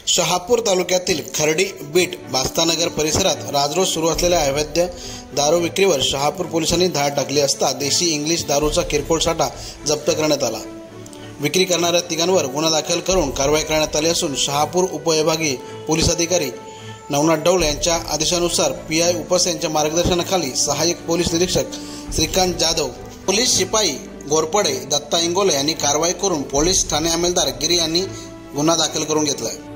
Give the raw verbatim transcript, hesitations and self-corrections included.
शहापूर तालुक्यातील खर्डी बीट बास्तानगर परिसरात राजरोज सुरू असलेल्या अवैध दारू विक्रीवर शहापूर पोलिसांनी धाड टाकली असता देशी इंग्लिश दारूचा किरकोळ साठा जप्त करण्यात आला। विक्री करणाऱ्या तिघांवर गुन्हा दाखल करून कारवाई करण्यात आली असून शहापूर उपविभागीय पोलीस अधिकारी नवनाथ डौल यांच्या आदेशानुसार पी आय उपस यांच्या मार्गदर्शनाखाली सहाय्यक पोलीस निरीक्षक श्रीकांत जाधव, पोलीस शिपाई गोरपडे, दत्ता इंगोले यांनी कारवाई करून पोलीस ठाणे अंमलदार गिरी यांनी गुन्हा दाखल करून घेतला आहे।